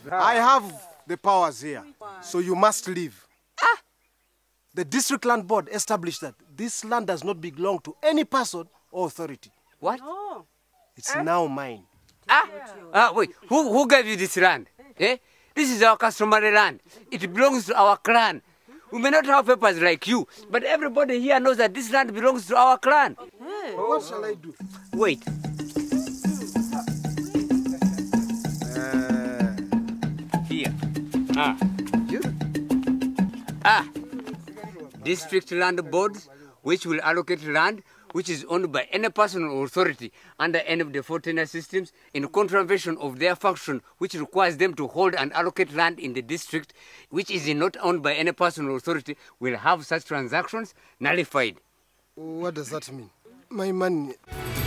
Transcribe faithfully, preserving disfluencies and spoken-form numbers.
I have the powers here, so you must leave. Ah. The district land board established that this land does not belong to any person or authority. What? No. It's now mine. Ah, ah, wait, who, who gave you this land? Eh? This is our customary land. It belongs to our clan. We may not have papers like you, but everybody here knows that this land belongs to our clan. Hey. What shall I do? Wait. Uh, here. Ah. You? Ah. District land boards, which will allocate land which is owned by any person or authority under any of the four tenure systems in contravention of their function, which requires them to hold and allocate land in the district which is not owned by any person or authority, will have such transactions nullified. What does that mean? My money...